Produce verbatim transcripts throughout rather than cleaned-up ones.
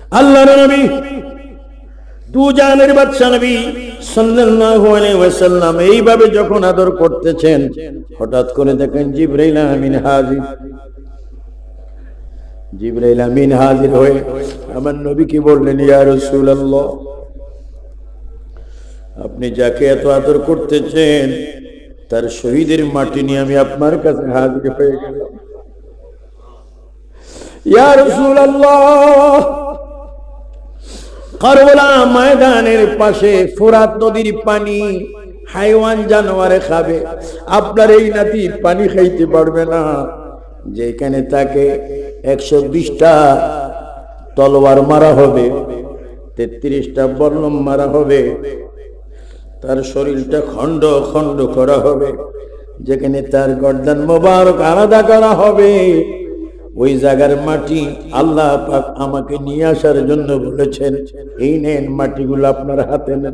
আল্লাহর নবী দু জাহানের বাদশা নবী সাল্লাল্লাহু আলাইহি ওয়াসাল্লাম এইভাবে যখন আদর করতেছেন, হঠাৎ করে দেখেন জিবরাইল আমিন হাজির। জিবরাইল আমিন হাজির হয়ে আমার নবীকে বললেন, ইয়া রাসূলুল্লাহ, আপনি যাকে এত আদর করতেছেন তার শহীদের মাটি নিয়ে আমি আপনার কাছে হাজির হয়ে গেলাম। ইয়া রাসূলুল্লাহ, কারবালা ময়দানের পাশে ফোরাত নদীর পানি হাইওয়ান জানোয়ারে খাবে, আপনার এই নাতি পানি খাইতে পারবে না। যেখানে তাকে একশো বিশটা তলোয়ার মারা হবে, তেত্রিশটা বর্ণম মারা হবে, তার শরীরটা খণ্ড খণ্ড করা হবে, যেখানে তার গর্দান মোবারক আলাদা করা হবে, ওই জায়গার মাটি আল্লাহ পাক আমাকে নিয়ে আসার জন্য বলেছেন, এই নেন মাটিগুলো আপনার হাতে নেন।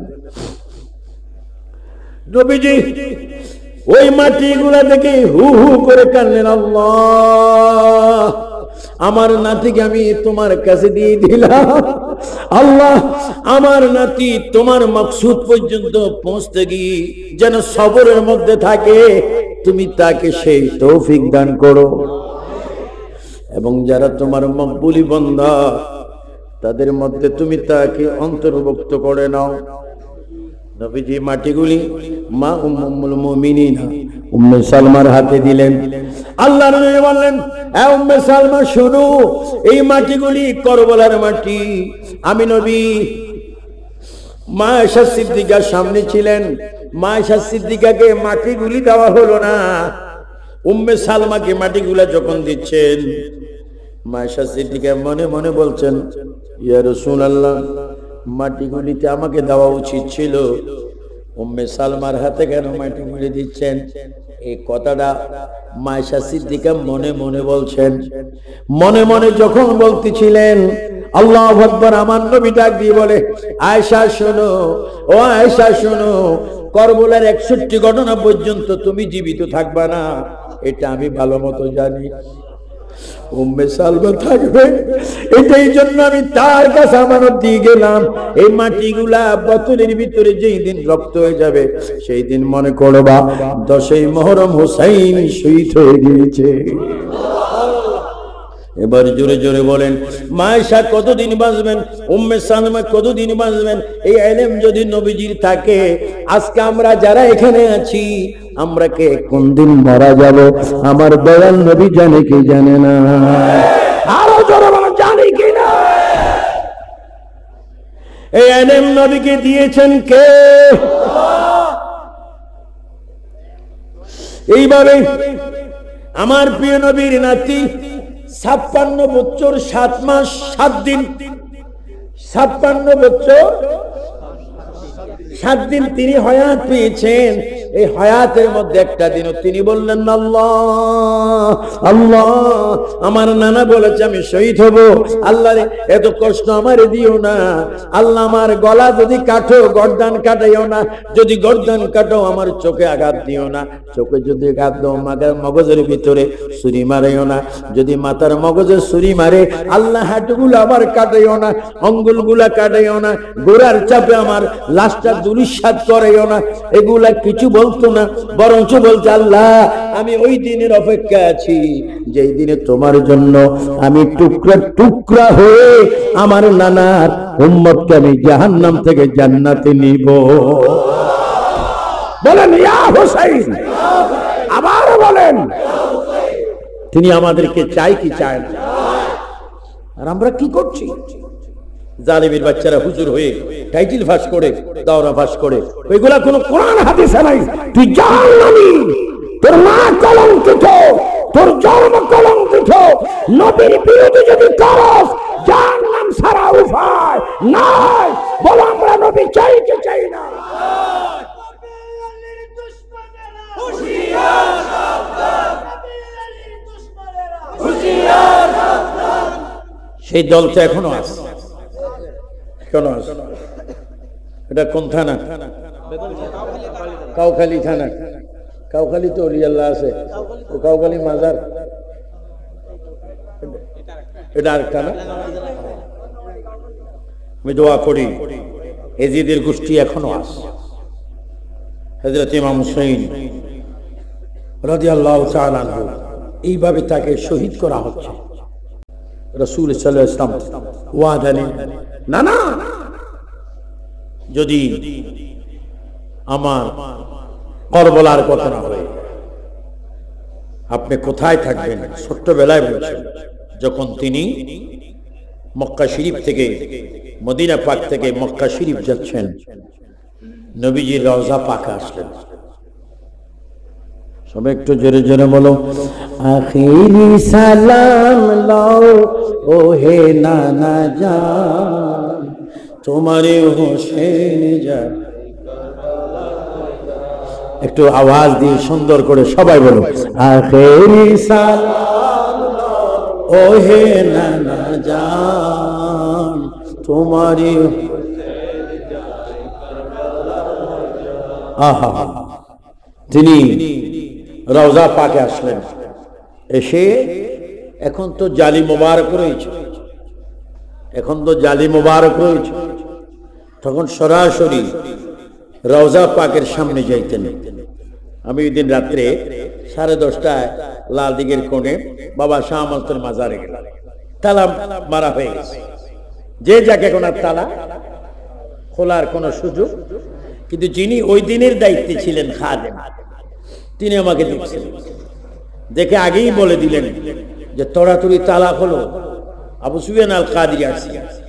নবীজি ওই মাটিগুলা দেখে হু হু করে কাঁদলেন, আল্লাহ, আমার নাতিকে আমি তোমার কাছে দিয়ে দিলাম। আল্লাহ, আমার নাতি তোমার মাকসুদ পর্যন্ত পৌঁছতে গিয়ে যেন সবরের মধ্যে থাকে, তুমি তাকে সেই তৌফিক দান করো। এবং যারা তোমার মকবুলি বান্দা তাদের মধ্যে তুমি তাকে অন্তর্ভুক্ত করে নাও। নবীজি মাটিগুলি মা উম্মুল মুমিনিন উম্মে সালমার হাতে দিলেন। আল্লাহর নবী বললেন, এ উম্মে সালমা শোনো, এই মাটিগুলি কারবালার মাটি। আমি নবী মা আয়েশা সিদ্দিকার সামনে ছিলেন, মা আয়েশা সিদ্দিকাকে মাটিগুলি দেওয়া হলো না, উম্মে সালমাকে মাটিগুলা যখন দিচ্ছেন, মা আয়েশা সিদ্দিকা মনে মনে বলছেন, ইয়া রাসূলুল্লাহ, মাটিগুলিতে আমাকে দেওয়া উচিত ছিল, উম্মে সালমার হাতে কেন মাটিগুলি দিচ্ছেন? এই কথাটা মা আয়েশা সিদ্দিকা মনে মনে বলছেন। মনে মনে যখন বলতেছিলেন, আল্লাহু আকবার, আমার নবী ডাক দিয়ে বলে, আয়েশা শোনো, ও আয়েশা শোনো, কারবালার একষট্টি ঘটনা পর্যন্ত তুমি জীবিত থাকবা না, এটা আমি ভালো মতো জানি। উম্মে সালমা থাকবে, এটাই জন্য আমি তার কাছে আমানত দিয়ে গেলাম। এই মাটিগুলা বোতলের ভিতরে যেই দিন রক্ত হয়ে যাবে, সেই দিন মনে করবা দশই মুহররম হুসাইন শহীদ হয়ে গিয়েছে। এবার জোরে জোরে বলেন, মা আয়েশা কতদিন বাঁচবেন, উম্মে সালমা কতদিন বাঁচবেন? এই ইলম যদি নবীজির থাকে, আজকে আমরা যারা এখানে আছি, আমরা কে কোন দিন মারা যাব আমার দয়াল নবী জানে কি জানে না? আরো জোরে বলো, জানে কি না? এই ইলম নবীকে দিয়েছেন কে? এইভাবে আমার প্রিয় নবীর নাতি ছাপ্পান্ন বছর সাত মাস সাত দিন, ছাপ্পান্ন বছর সাত দিন তিনি হায়াত পেয়েছেন। এই হায়াতের মধ্যে একটা দিনও তিনি বললেন, আল্লাহ আল্লাহ, আমার নানা বলেছে আমি শহীদ হব, আল্লাহ এত কষ্ট আমারে দিও না, আল্লাহ আমার গলা যদি কাটো গর্দান কাটাইও না, যদি গর্দান কাটো আমার চোখে আঘাত দিও না, চোখে যদি আঘাত দাও মাথার মগজের ভিতরে ছুরি মারাইও না, যদি মাথার মগজে ছুরি মারে আল্লাহ হাঁটুগুলো আবার কাটাইও না, অঙ্গুলগুলা কাটাইও না, গোড়ার চাপে আমার লাশটা দুলিশাত করাইও না। এগুলা কিছু বলতো না, বরঞ্চ বলছে, আল্লাহ আমি ওই দিনের অপেক্ষা আছি যেই দিনে তোমার জন্য আমি টুকরা টুকরা হয়ে আমার নানার উম্মতকে আমি জাহান্নাম থেকে জান্নাতে নিব। বলেন ইয়া হুসাইন, আবার বলেন। তিনি আমাদেরকে চাই কি চায় না? আর আমরা কি করছি? জালিমের বাচ্চারা হুজুর হয়ে টাইটেল ফাঁস করে, দাওরা ফাঁস করে, ওইগুলা কোনো কোরআন হাদিসে নাই। তুই জাহান্নামী, তোর মা কলঙ্কিত, তোর জন্ম কলঙ্কিত, নবীর বিরুদ্ধে যদি করস জাহান্নাম ছাড়া উপায় নাই। বলো আমরা নবী চাই কি চাই না? সেই দল তো এখনো আছে, এখনো আছে। এটা কোন থানা? কাউখালী থানা। কাউখালী তো অলিয়াল্লাহ আছে, কাউখালী মাজার, এটা আরেকটা না? আমি দোয়া করি এজিদের গোষ্ঠী এখনো আছে। হযরত ইমাম হুসাইন রাদিয়াল্লাহু তাআলা আনহু এইভাবে তাকে শহীদ করা হচ্ছে। রাসূল সাল্লাল্লাহু আলাইহি ওয়াসাল্লাম ওয়াদা নেন, না না, যদি আমার কারবালার কথা না হয় আপনি কোথায় থাকবেন? ছোট্টবেলায় বলছেন, যখন তিনি মক্কা শরীফ থেকে মদিনা পাক থেকে মক্কা শরীফ যাচ্ছেন, নবীজির রওজা পাকে আসলেন। সবাই একটু জোরে জোরে বলো, আখিরি সালাম লাও ও হে নানা জান, তোমারে হোসেন জান। একটু আওয়াজ দিয়ে সুন্দর করে সবাই বলো, আখিরি সালাম লাও ও হে নানা জান, তোমারে। আহা, তিনি রওজা পাকে আসলেন। এসে এখন তো জালি মোবারক রয়েছে, এখন তো জালি মোবারক রয়েছে, তখন সরাসরি রওজা পাকের সামনে যাইতেন। আমি ওই দিন রাত্রে সাড়ে দশটায় লাল দিঘির কোণে বাবা শাহ আমানতের মাজারে গেলাম। তালা মারা হয়ে গেছে, যে যাকে এখন আর তালা খোলার কোনো সুযোগ। কিন্তু যিনি ওই দিনের দায়িত্বে ছিলেন খাদেম, তিনি আমাকে দেখছেন, দেখে আগেই বলে দিলেন যে তড়াতড়ি তালা হলো, আবু সুফিয়ান আল কাদিরি আসছে।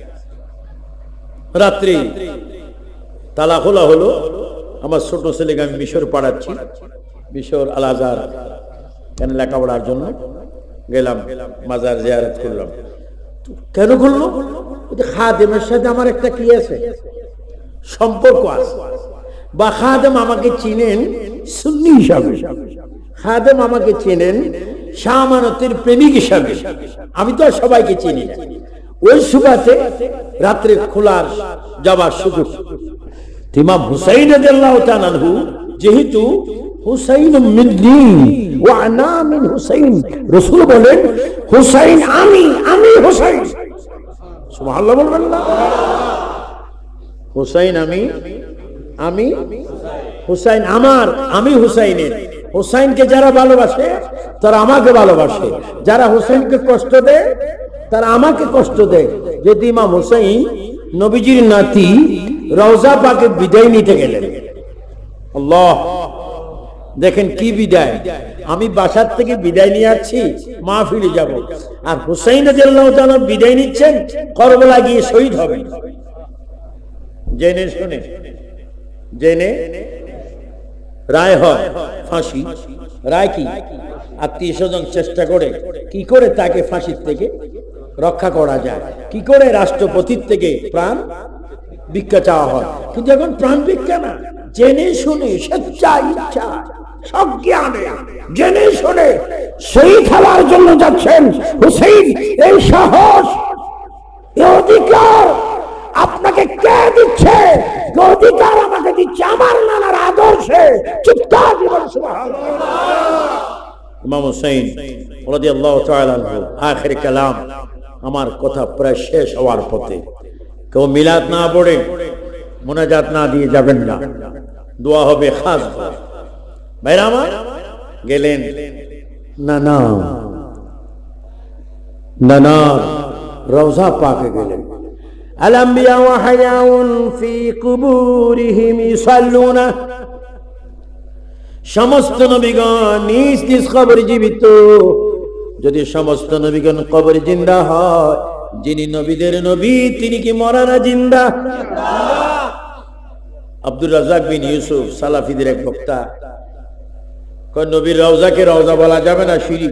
রাত্রে তালা খোলা হলো। আমার ছোট ছেলেকে আমি মিশর পাঠাচ্ছি, মিশর আল আজহার কেন লেখাপড়ার জন্য গেলাম, মাজার জিয়ারত করলাম। কেন করলো? খাদেমের সাথে আমার একটা কি আছে, সম্পর্ক আছে, বা খাদেম আমাকে চিনেন সুন্নি হিসাবে, খাদেম আমাকে চেনেন শাহ আমানতের প্রেমিক হিসাবে। আমি তো আর সবাইকে চিনি না। ওই সুবাদে রাত্রে খোলার যাবার সুযোগ। ইমাম হুসাইন রাদিয়াল্লাহু তাআলা আনহু যেহেতু হুসাইন মিন্নি ওয়া আনা মিন হুসাইন, রাসূল বলেন হুসাইন আমি, আমি হুসাইন। সুবহানাল্লাহ বলবেন না? হুসাইন আমি, আমি হুসাইন আমার, আমি হুসাইনের। হুসাইনকে যারা ভালোবাসে তারা আমাকে ভালোবাসে, যারা হুসাইনকে কষ্ট দেয় তারা আমাকে কষ্ট দেয়। যেহেতু ইমাম হুসাইন নবীজির নাতি, রওজা পাকে বিদায় নিতে গেলেন। আল্লাহ, দেখেন কি বিদায়! আমি বাসার থেকে বিদায় নিয়ে আসছি, মাহফিলে যাব, আর হুসাইন রাদিয়াল্লাহু তাআলা বিদায় নিচ্ছেন, কারবালা গিয়ে শহীদ হবেন। জেনে শুনে জেনে রায় হয় ফাঁসি। রায় কি? আত্মীয় স্বজন চেষ্টা করে কি করে তাকে ফাঁসির থেকে রক্ষা করা যায়, কি করে রাষ্ট্রপতির থেকে প্রাণ ভিক্ষা চাওয়া হয়। কিন্তু এখন প্রাণ ভিক্ষা না, জেনে শুনে স্বেচ্ছা ইচ্ছা সজ্ঞানে জেনে শুনে শহীদ হওয়ার জন্য যাচ্ছেন হুসাইন। এই সাহস, এই অধিকার আপনাকে কে দিচ্ছে? অধিকার আমাকে দিচ্ছে আমার নানার আদর্শে। চিৎকার দিবেন সুবহানাল্লাহ। ইমাম হুসাইন রাদিয়াল্লাহু তাআলা আনহু আখির কালাম। আমার কথা প্রায় শেষ হওয়ার পথে, কেউ মিলাদ না পড়ে মুনাজাত না দিয়ে যাবেন না, দোয়া হবে খাস। ভাইরা আমার গেলেন নানা, নানা রওজা পাকে গেলেন। আল-আম্বিয়া ওয়া হায়াউন ফি কুবুরিহিম ইসাল্লুনা, সমস্ত নবীগণ নিজ নিজ কবরে জীবিত। যদি সমস্ত নবীগণ কবরে জিন্দা হয়, যিনি নবীদের নবী তিনি কি মরা না জিন্দা? আব্দুর রাজ্জাক বিন ইউসুফ সালাফিদের এক বক্তা কয়, নবীর রওজাকে রওজা বলা যাবে না, শিরিক।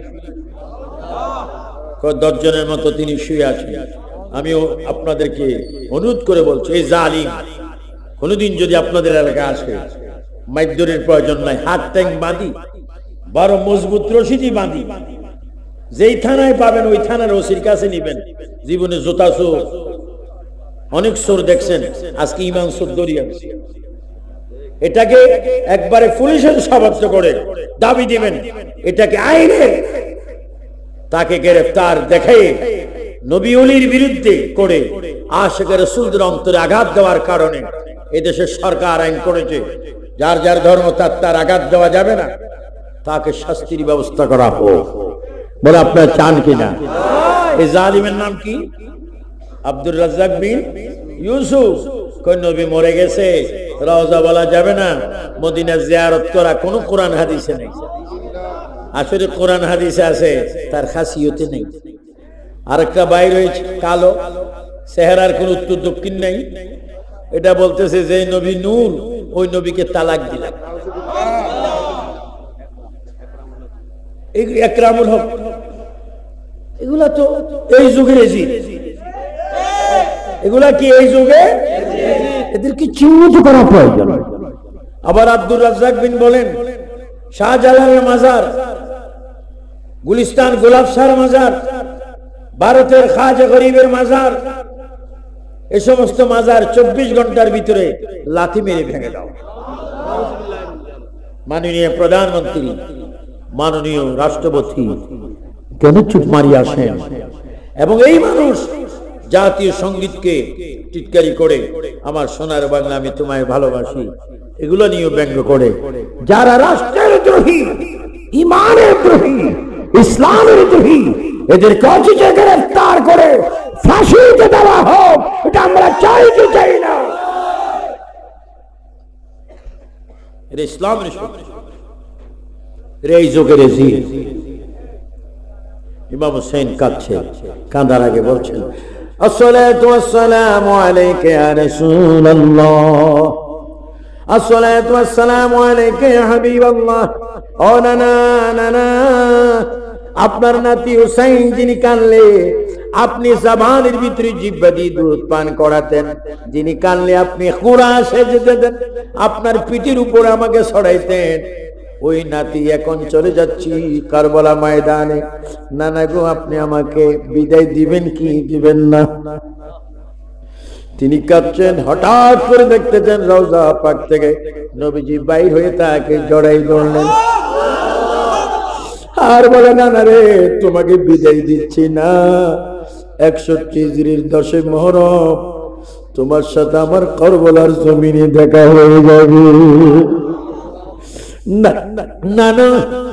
কয় দশজনের মতো তিনি শুয়ে আছেন। আমি আপনাদেরকে অনুরোধ করে বলছি, এই জালিম কোনদিন যদি আপনাদের এলাকায় আসে, মাইদুরের প্রয়োজন নাই, হাত ট্যাং বাঁধি, বড় মজবুত রশিদি বাঁধি, যেই থানায় পাবেন ওই থানার ওসির কাছে নিবেন। জীবনে জোতা চোর, অনেক চোর দেখছেন, আজকে ইমান চোর দরিয়া, এটাকে একবারে পুলিশের সাব্যস্ত করে দাবি দিবেন, এটাকে আইনের, তাকে গ্রেফতার দেখে নবী ওলির বিরুদ্ধে করে আশিকের রাসূলদের অন্তরে আঘাত দেওয়ার কারণে এদেশের সরকার আইন করেছে যার যার ধর্ম তার তার আঘাত দেওয়া যাবে না, তাকে শাস্তির ব্যবস্থা করা হোক। বলে আপনারা চান কিনা? এই জালিমের নাম কি? আব্দুর রাজ্জাক বিন ইউসুফ। কোন নবী মরে গেছে, রওজা বলা যাবে না, মদিনা জিয়ারত করা কোনো কোরআন হাদিসে নেই। আসলে কোরআন হাদিসে আছে, তার খাসিয়তে নেই। আরেকটা বাইর হয়েছে কালো, চেহারার কোন উত্তর দক্ষিণ নেই, এটা বলতেছে যে নবী নূর, ওই নবীকে তালাক দিলাম। একরামুল হক, এগুলা তো এই যুগের এজিদ, এগুলা কি এই যুগে? এদেরকে চিহ্নিত করা প্রয়োজন। আবার আব্দুর রাজ্জাক বিন বলেন শাহজালালের মাজার, গুলিস্তান গোলাপ শাহর মাজার, ভারতের খাজা গরিবের মাজার, এই সমস্ত মাজার চব্বিশ ঘন্টার ভিতরে লাথি মেরে ভেঙে দাও। মাননীয় প্রধানমন্ত্রী, মাননীয় রাষ্ট্রপতি কেন চুপ মারি আসেন? এবং এই মানুষ জাতীয় সঙ্গীতকে টিটকারি করে আমার সোনার বাংলা আমি তোমায় ভালোবাসি এগুলো নিয়ে ব্যঙ্গ করে। যারা রাষ্ট্রের দ্রোহী, ইমানের দ্রোহী, ইসলামের দ্রোহী, এদের কচিতে গ্রেফতার করে ফাঁসিতে দেওয়া হোক, এটা আমরা চাই কি চাই না? এটা ইসলামের এই যুগের এজিদ। ইমাম হুসাইন কাঁদছে, কাঁদার আগে বলছেন আসসালাতু ওয়াসসালামু আলাইকা ইয়া রাসূলুল্লাহ, আসসালাতু ওয়াসসালামু আলাইকা ইয়া হাবিবাল্লাহ। ও নানা, নানা, আপনার নাতি হুসাইন যিনি কানলে আপনি জবানের ভিতরে জিহ্বা দিয়ে দুধ পান করাতেন, যিনি কানলে আপনি কুরআন সেজে দিতেন, আপনার পিঠের উপর আমাকে ছড়াইতেন, ওই নাতি এখন চলে যাচ্ছি কারবালা ময়দানে। নানা গো, আপনি আমাকে বিদায় দিবেন কি দিবেন না? তিনি কাঁদছেন। হঠাৎ করে দেখতেছেন রওজা পাক থেকে নবীজি বাইর হয়ে তাকে জড়াই ধরলেন আর বলে নানা রে, তোমাকে বিদায় দিচ্ছি না, একষট্টি হিজরির দশে মুহররম তোমার সাথে আমার কারবালার জমিনে দেখা হয়ে যাবে। না না না,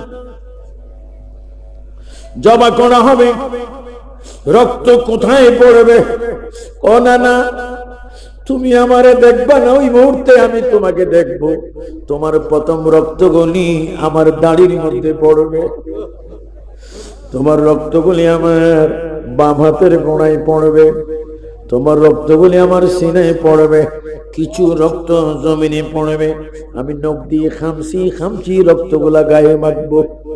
জবা করা হবে, রক্ত কোথায় পড়বে? ও না না, তুমি আমারে দেখবা না, ওই মুহূর্তে আমি তোমাকে দেখবো। তোমার প্রথম রক্তগুলি আমার দাড়ির মধ্যে পড়বে, তোমার রক্তগুলি আমার বাম হাতের গোড়ায় পড়বে, তোমার রক্তগুলি আমার সিনায় পড়বে, কিছু রক্ত জমিনে পড়বে, আমি নখ দিয়ে খামছি খামছি রক্তগুলা গায়ে মাখবো।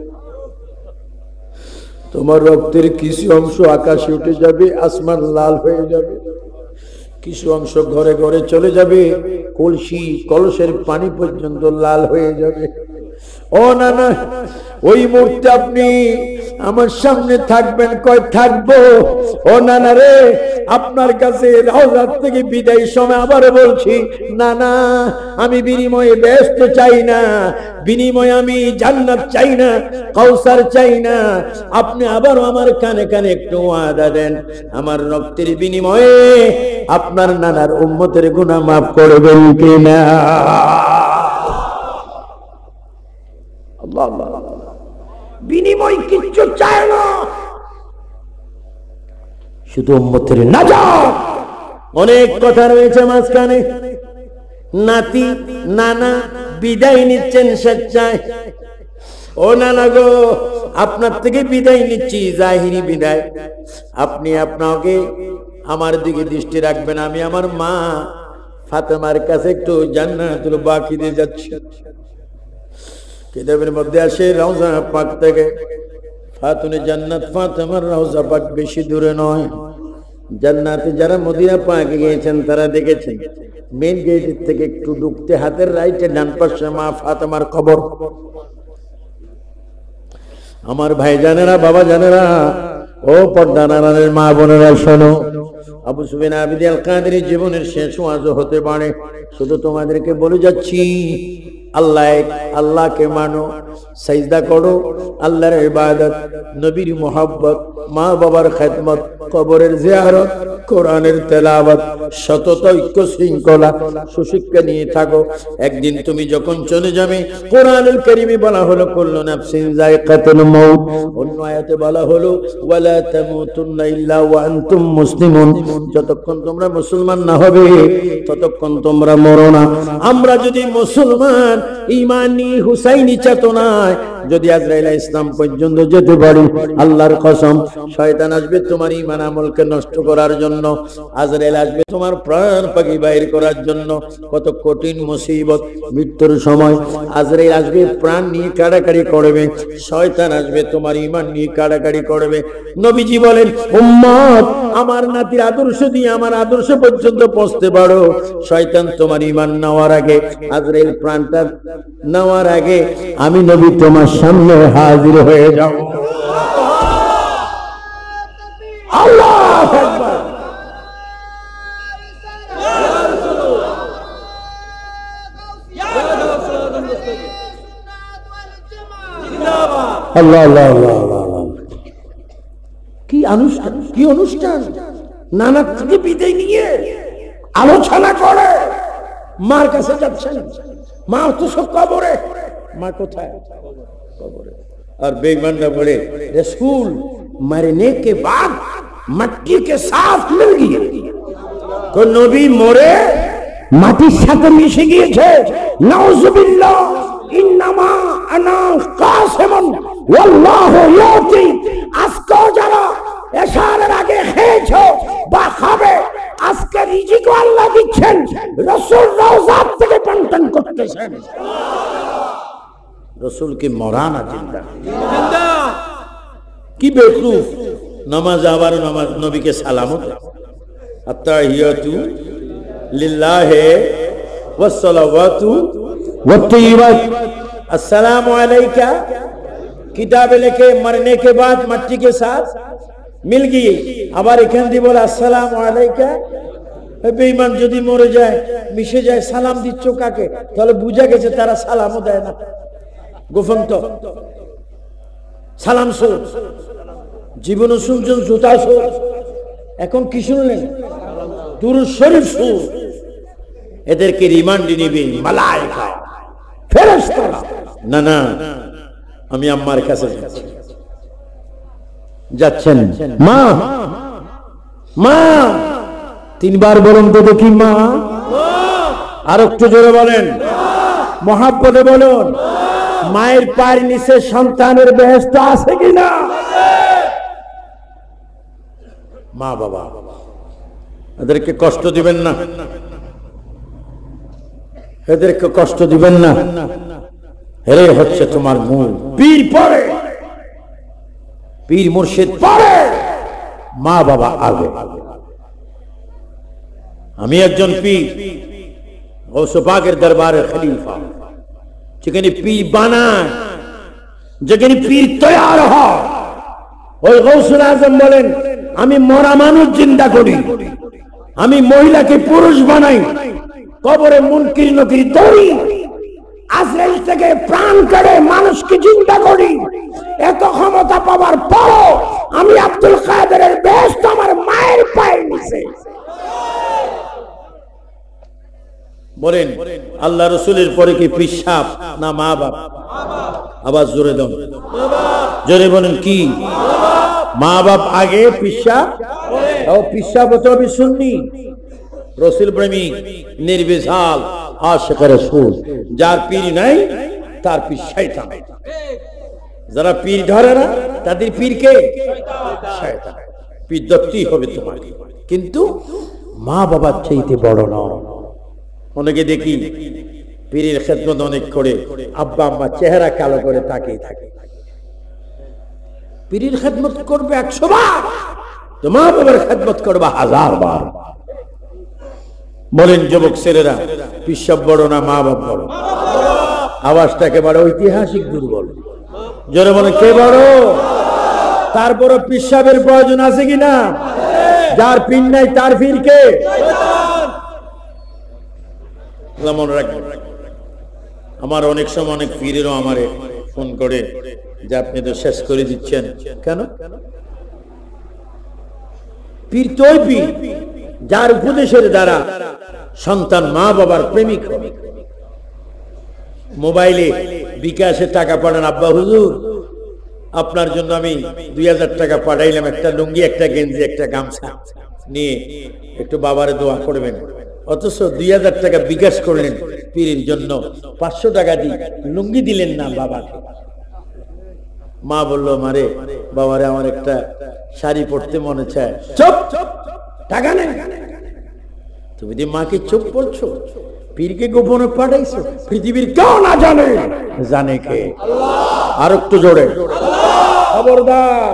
তোমার রক্তের কিছু অংশ আকাশে উঠে যাবে, আসমান লাল হয়ে যাবে, কিছু অংশ ঘরে ঘরে চলে যাবে, কলসি কলসের পানি পর্যন্ত লাল হয়ে যাবে। ও না না, ওই মুহূর্তে আপনি আমার সামনে থাকবেন। কয় থাকবো? ও না না রে, আপনার কাছে রওজাত থেকে বিদায় সময় আবার বলছি, না না, আমি বিনিময়ে ব্যস্ত চাই না, বিনিময়ে আমি জান্নাত চাই না, কাউসার চাই না। আপনি আবার আমার কানে কানে একটু ওয়াদা দেন, আমার রক্তের বিনিময়ে আপনার নানার উম্মতের গুনাহ মাফ করবেন কিনা? আল্লাহ আল্লাহ, বিনিময় কিচ্ছু চায় না, শুধু উম্মতের নাজাত। অনেক কথা রয়েছে মাঝখানে। নাতি নানা বিদায় নিচ্ছেন স্বেচ্ছায়। ও নানা গো, আপনার থেকে বিদায় নিচ্ছি, জাহিরি বিদায়। আপনি আপনাকে আমার দিকে দৃষ্টি রাখবেন। আমি আমার মা ফাতেমার কাছে একটু জান্নাতুল বাকিতে যাচ্ছি। কিতাবের মধ্যে আসে রওজা পাক থেকে ফাতুনে জান্নাত ফাতেমার রওজা পাক বেশি দূরে নয়। জান্নাতে যারা মদিনা পাকে গিয়েছেন তারা দেখেছেন মেন গেটের থেকে একটু ঢুকতে হাতের রাইটে ডান পাশে মা ফাতেমার কবর। আমার ভাই জানেরা, বাবা জানেরা, ও পর্দা নারায়ণের মা বোনেরা, শোনো, আবু সুফিয়ান আবিদ আল কাদেরী জীবনের শেষ ওয়াজ হতে পারে। শুধু তোমাদেরকে বলে যাচ্ছি, আল্লাহ এক, আল্লাহকে মানো, সাজদা করো, আল্লাহর ইবাদত, নবীর মুহাব্বত, মা বাবার খেদমত, কবরের জিয়ারত, কোরআনের তেলাওয়াত, সতত ঐক্য শৃঙ্খলা সুশিক্ষা নিয়ে থাকো। একদিন তুমি যখন চলে যাবে, কোরআনুল কারীমে বলা হলো কুল্লু নাফসিন যায়কাতুল মাউত, অন্য আয়াতে বলা হলো ওয়ালা তামুতুন্না ইল্লা ওয়া আনতুম মুসলিমুন। যতক্ষণ তোমরা মুসলমান না হবে ততক্ষণ তোমরা মরো না। আমরা যদি মুসলমান ঈমানি হুসাইনি চেতনায় যদি আজরাইল ইসলাম পর্যন্ত যেতে পারি, আল্লাহর কসম শয়তান আসবে তোমার ঈমান আমলকে নষ্ট করার জন্য, আজরাইল আসবে তোমার প্রাণ পাখি বাইর করার জন্য। কত কঠিন মুসিবত! মৃত্যুর সময় আজরাইল আসবে প্রাণ নিয়ে কাড়াকাড়ি করবে, শয়তান আসবে তোমার ঈমান নিয়ে কাড়াকাড়ি করবে। নবীজি বলেন, উম্মত আমার নাতির আদর্শ দিয়ে আমার আদর্শ পর্যন্ত পৌঁছতে পারো। শয়তান তোমার ঈমান নেওয়ার আগে, আজরাইল প্রাণটা নেওয়ার আগে আমি নবী তোমার সামনে হাজির হয়ে যাব। আল্লাহু আকবার। আল্লাহ আল্লাহ আল্লাহ। কি অনুষ্ঠান, কি অনুষ্ঠান! নানা থেকে বিদায় নিয়ে আলোচনা করে মার কাছে যাচ্ছেন। মা তো সব কবরে। মা কোথায়? কবরে। আর বেঈমানরা বলে রসূল মরने के बाद मट्टी के साथ मिल गए। तो নবী মরে মাটির সাথে মিশে গিয়েছে। নাউযুবিল্লাহ। ইন্নামা আনা কাসিমুন ওয়াল্লাহু ইউতি। আজকে যারা এশারের আগে খেয়েছো বা খাবে, আজকে রিজিক আল্লাহ দিচ্ছেন, রাসূল রওজা থেকে বন্টন করতেছেন। রসুল কি মরানা জিন্দা জিন্দা। কি বেকুফ! নামাজ আবার নামাজ, নবীকে সালামত, আত্তাহিয়াতু লিল্লাহি ওয়াস সালাওয়াতু ওয়াত তাইয়িবাত, আসসালামু আলাইকা। কিতাবে লিখে মরने के बाद मट्टी के साथ मिल गई। আবার এখান দিয়ে বলে আসসালামু আলাইকা। বেঈমান যদি মরে যায়, মিশে যায়, সালাম দিচ্ছ কাকে? তাহলে বুঝা গেছে তারা সালামও দেয় না। গোফন তো সালাম শো, জীবনও শুনছেন জুতা শো, এখন কি শুনলেন? দুরূদ শরীফ শো। এদেরকে রিমান্ডে নিবে মালায়েকা, ফেরেশতারা। না না, আমি আম্মার কাছে যাচ্ছি। যাচ্ছেন মা, মা তিনবার বলুন তো দেখি মা। আর একটু জোরে বলেন, মহাব্বতে বলুন। মায়ের পায়ের নিচে সন্তানের বেহেশত আছে কিনা? মা বাবা এদেরকে কষ্ট দিবেন না, এদেরকে কষ্ট দিবেন না। এরে হচ্ছে তোমার মূল। পীর পরে, পীর মুর্শিদ পরে, মা বাবা আগে। আমি একজন পীর, গৌসে পাকের দরবারের খলিফা। যেখানে পীর বানায়, যেখানে পীর তৈরি হয়, ওই গৌসুল আজম বলেন, আমি মরা মানুষ জিন্দা করি, আমি মহিলাকে পুরুষ বানাই, কবরে মুনকির নকির দৌড়ি, আজরাইল থেকে প্রাণ কেড়ে মানুষকে জিন্দা করি। এত ক্ষমতা পাওয়ার পর আমি আব্দুল কাদেরের বেহেশত আমার মায়ের পায়ের নিচে। বলেন, আল্লাহ রসুলের পরে কি পিসাব না মা বাপ? আবার জোরে দাও, জোরে বলেন কি? মা বাপ আগে, পিসাব। ও পিসাব তো আমি শুননি। রসুল প্রেমিক, নির্বিশাল আশিক রাসূল। যার পীর নাই তার পীর শয়তান। যারা পীর ধরে না তাদের পীর কে? শয়তান। পীর ধরতেই হবে তোমাকে, কিন্তু মা বাবার চাইতে বড় নয়। অনেকে দেখি পীরের খেদমত অনেক করে, আব্বা আম্মা চেহারা কালো করে তাকিয়ে থাকে। পীরের খেদমত করবে একশো বার, তো মা বাবার খেদমত করবে হাজার বার। বলেন যুবক ছেলেরা, পিসাব বড় না মা বাপ বড়? আওয়াজটা একেবারে ঐতিহাসিক দুর্বল। জোরে বলেন, কে বড়? তারপর পিসাবের প্রয়োজন আছে কিনা? যার পীর নাই তার পীর কে? মনে রাখবেন, আমার অনেক সময় অনেক পীরেরও আমারে ফোন করে যে আপনি তো শেষ করে দিচ্ছেন কেন? পীর তো ওই পীর যার উপদেশের দ্বারা সন্তান মা বাবার প্রেমিক হবে। মোবাইলে বিকাশে টাকা পাঠান, আব্বা হুজুর আপনার জন্য আমি দুই হাজার টাকা পাঠাইলাম, একটা লুঙ্গি, একটা গেঞ্জি, একটা গামছা নিয়ে একটু বাবারে দোয়া করবেন। অথচ দুই হাজার টাকা বিকাশ করলেন পীরের জন্য, পাঁচশো টাকা দিয়ে লুঙ্গি দিলেন না বাবাকে। মা বললো মারে বাবারে আমার একটা শাড়ি পরতে মনে চায়। চুপ, টাকা নেই। তুমি যে মাকে চুপ বলছো, পীরকে গোপনে পাঠাইছো, পৃথিবীর কেউ না জানে, জানে কে? আর একটু জোরে খবরদার।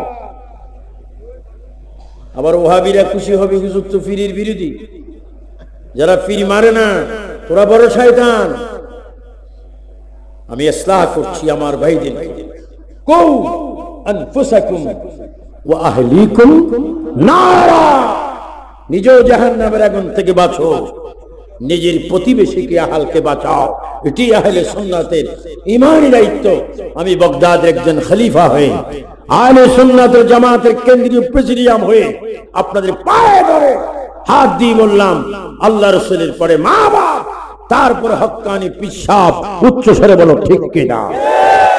আবার ওহাবিরা খুশি হবে, হুজুর তো পীরের বিরোধী। যারা পীর মারে না তোরা বড় শয়তান। আমি ইসলাহ করছি আমার ভাইদের, কৌ আনফুসাকুম ওয়া আহলিকুম নারা, নিজেও জাহান্নামের আগুন থেকে বাঁচো, নিজের প্রতিবেশীকে আহালকে বাঁচাও। এটি আহলে সুন্নাতের ঈমানি দায়িত্ব। আমি বাগদাদের একজন খলিফা হয়ে, আহলে সুন্নাত ওয়াল জামাতের কেন্দ্রীয় প্রেসিডিয়াম হয়ে আপনাদের পায়ে ধরে হাত দিয়ে বললাম, আল্লাহ রাসূলের পরে মা বাপ, তারপরে হক্কানি পিসাব। উচ্চ স্বরে বলো ঠিক কিনা?